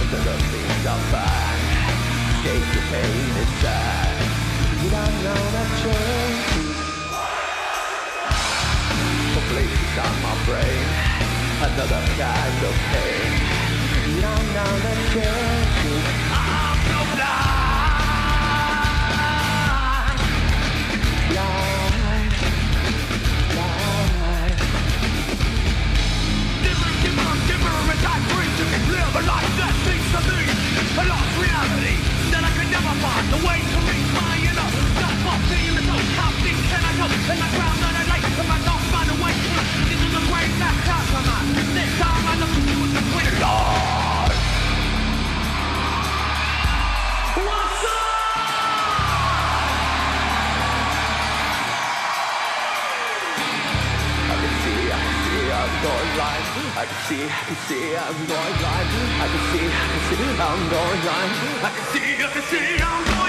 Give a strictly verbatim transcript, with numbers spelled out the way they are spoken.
to the beat of fun. Escape your pain inside. You don't know the truth. For places on my brain, another kind of pain. You don't know the truth. I'm so blind. Blind. Blind. Different, different, different, I free to live a life that speaks to me. A lost reality that I can never find the way to reach my inner. Not for being the soul. How deep can I go in the ground that I like? If I don't find a way through into the grave that comes from mine. This time I look at you as the greater Lord. What's up? I can see, I can see, I'm going blind. I can see, I can see, I'm going blind. I can see, I can see, I'm going blind. I can see, I can see, I'm